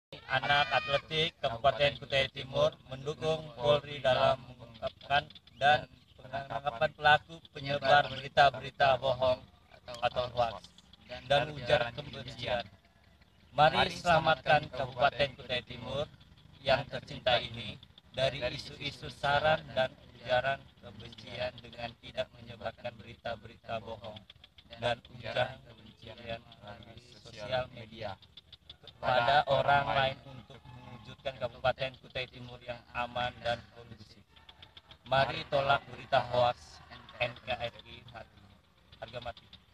anak atletik Kabupaten Kutai Timur mendukung Polri dalam mengungkapkan dan penangkapan pelaku penyebar berita-berita bohong atau hoax dan ujaran kebencian. Mari selamatkan Kabupaten Kutai Timur yang tercinta ini dari isu-isu saran dan ujaran kebencian dengan tidak menyebarkan berita-berita bohong dan ujaran kebencian melalui sosial media kepada orang lain untuk mewujudkan Kabupaten Kutai Timur yang aman dan kondusif. Mari tolak berita hoax NKRI